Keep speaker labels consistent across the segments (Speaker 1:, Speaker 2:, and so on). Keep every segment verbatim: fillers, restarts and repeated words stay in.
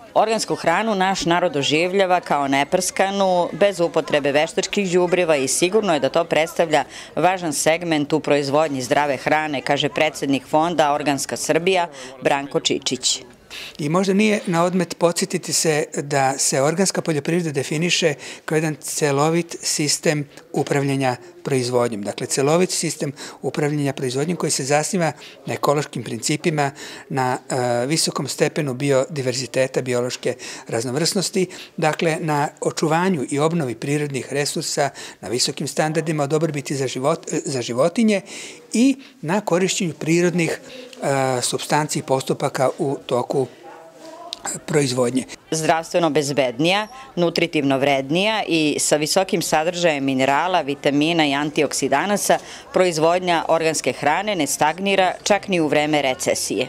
Speaker 1: Organsku hranu naš narod doživljava kao neprskanu, bez upotrebe veštačkih đubriva i sigurno je da to predstavlja važan segment u proizvodnji zdrave hrane, kaže predsednik fonda Organska Srbija Branko Čičić.
Speaker 2: I možda nije na odmet podsjetiti se da se organska poljoprivreda definiše kao jedan celovit sistem upravljanja proizvodnjom. Dakle, celovit sistem upravljanja proizvodnjom koji se zasniva na ekološkim principima, na visokom stepenu biodiverziteta, biološke raznovrsnosti, dakle, na očuvanju i obnovi prirodnih resursa, na visokim standardima o dobrobiti za životinje i na korišćenju prirodnih supstanci i postupaka u toku proizvodnje.
Speaker 1: Zdravstveno bezbednija, nutritivno vrednija i sa visokim sadržajem minerala, vitamina i antioksidanasa, proizvodnja organske hrane ne stagnira čak ni u vreme recesije.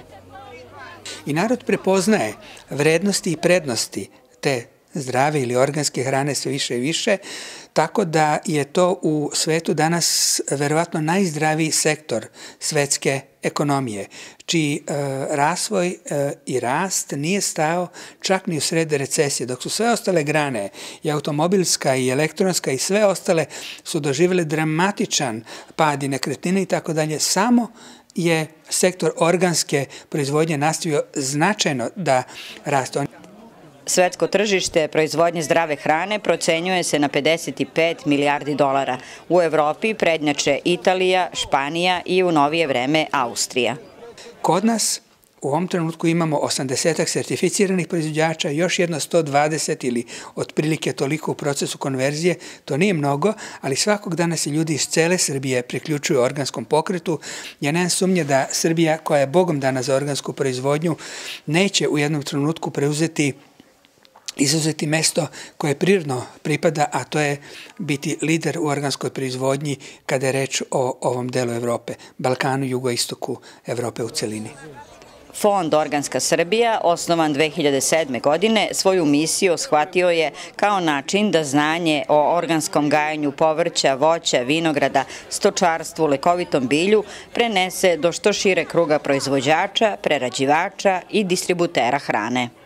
Speaker 2: I narod prepoznaje vrednosti i prednosti te zdrave ili organske hrane sve više i više, tako da je to u svetu danas verovatno najzdraviji sektor svetske ekonomije, čiji razvoj i rast nije stao čak ni u sred recesije, dok su sve ostale grane, i automobilska i elektronska i sve ostale, su doživjele dramatičan pad i nekretnine i tako dalje, samo je sektor organske proizvodnje nastavio značajno da raste.
Speaker 1: Svetsko tržište proizvodnje zdrave hrane procenjuje se na pedeset pet milijardi dolara. U Evropi prednjače Italija, Španija i u novije vreme Austrija.
Speaker 2: Kod nas u ovom trenutku imamo osamdesetak sertificiranih proizvođača, još jedno sto dvadeset ili otprilike toliko u procesu konverzije. To nije mnogo, ali svakog dana se ljudi iz cele Srbije priključuju organskom pokretu. Ja nemam sumnje da Srbija, koja je bogom dana za organsku proizvodnju, neće u jednom trenutku preuzeti izuzeti mesto koje prirodno pripada, a to je biti lider u organskoj proizvodnji kada je reč o ovom delu Evrope, Balkanu, jugoistoku Evrope u celini.
Speaker 1: Fond Organska Srbija, osnovan dve hiljade sedme. godine, svoju misiju shvatio je kao način da znanje o organskom gajanju povrća, voća, vinograda, stočarstvu, lekovitom bilju prenese do što šire kruga proizvođača, prerađivača i distributera hrane.